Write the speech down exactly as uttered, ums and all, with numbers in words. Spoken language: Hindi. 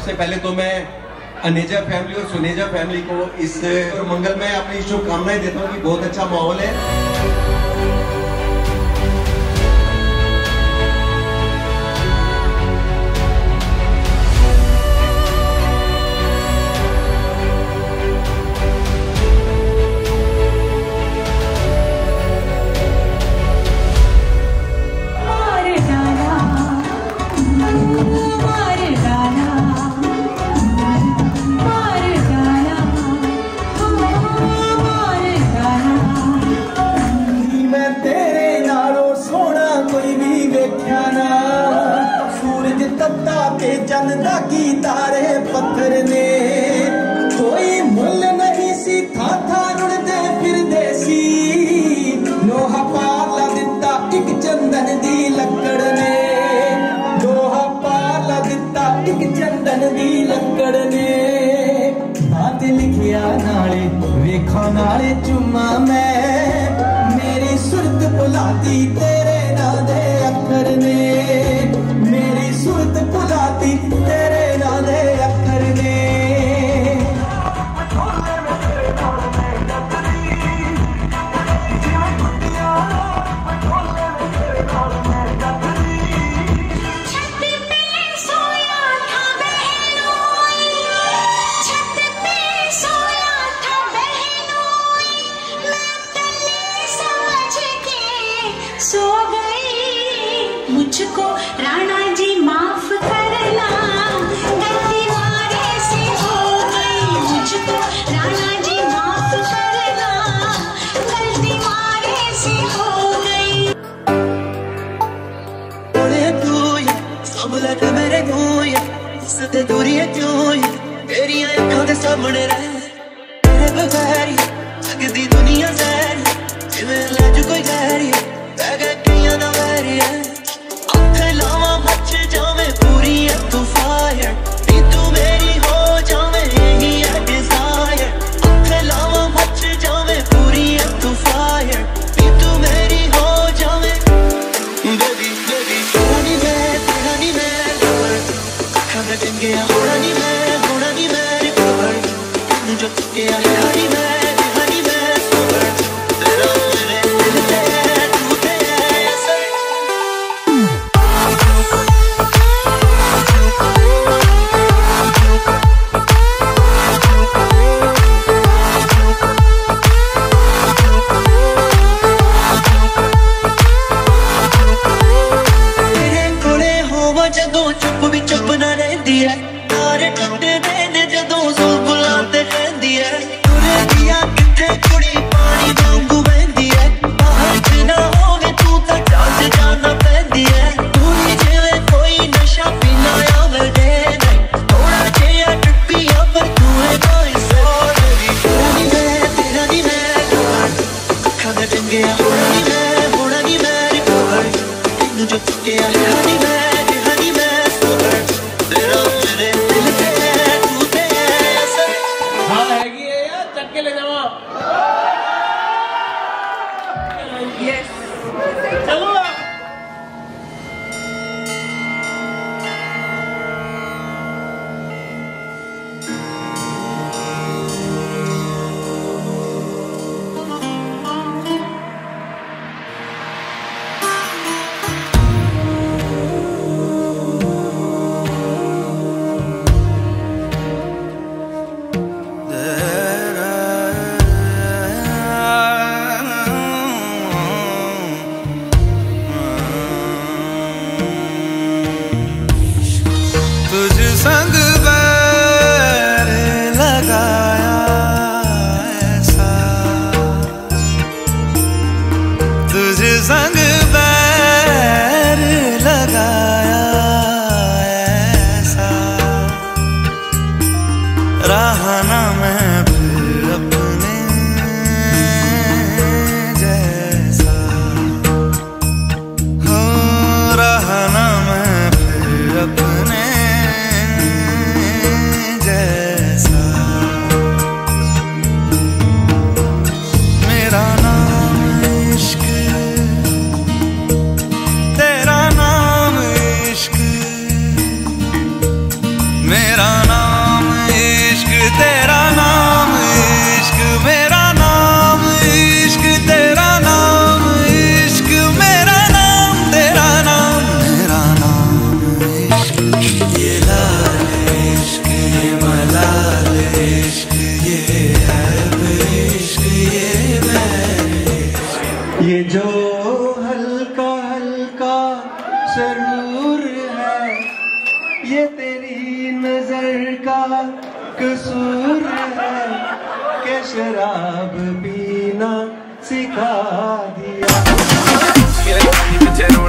सबसे पहले तो मैं अनेजा फैमिली और सुनेजा फैमिली को इस मंगल में अपनी शुभकामनाएं देता हूँ कि बहुत अच्छा माहौल है। चंदा की तारे पत्थर ने कोई मुल नहीं सी था था रुड़दे फिरदे सी लोहा पाला दिता एक चंदन दी लकड़ ने लोहा पाला दिता एक चंदन दी लकड़ ने बात लिखिया नाले वेखा नाले चुमा मैं मेरी सुरत भुलाती तेरे नाल दे अखर ने मेरी सुरत भुलाती तेरे नाल दे अखर ने मुझको राणा जी माफ करना गलती मारे से हो गई मुझको राणा जी माफ करना गलती मारे से हो गई बोले तू ये सामने ते मेरे कोई सते दूरी है क्यों ये तेरी आंखों के सामने रह तेरे बगैर लगदी दुनिया जहरी जिवें लज कोई गहरी बैगे किया ना वैरी है लावा मच जावे पूरी है तू फायर नी तू मेरी हो जावे यही है डिजायर आंखें लावा मच जावे पूरी है तू फायर नी तू मेरी हो जावे बेबी बेबी होना नी मैं तेरा नी मैं खाना चंगे होना नी मैं होना नी मैं कवर जो के है हनी मैं हनी मैं कवर तेरा मेरे दिल ते टूटे ऐसे जदों चुप भी चुप ना रहती है तारे टूटे देने जदों सो बुलाते रहती है तुरे दिया किथे कुड़ी पानी वांगू बहती है बाहर च ना होवे तू तो चाल जाना पैंदी है तू ही जिवे कोई नशा पीना आवे डे नाइट थोड़ा जिहा ट्रिपिया पर तू है कोई सोरी तेरा नी मैं तेरा नी मैं अखां दे टंगे होना नी मैं होना नी मैं रिकवर तेनू जो के हनी मैं संग बैर लगाया ऐसा तुझ संग बैर लगाया ऐसा रहा ना मैं फिर अपने जैसा हो रहा ना मैं फिर अपने जरूर है ये तेरी नजर का कसूर है कि शराब पीना सिखा दिया।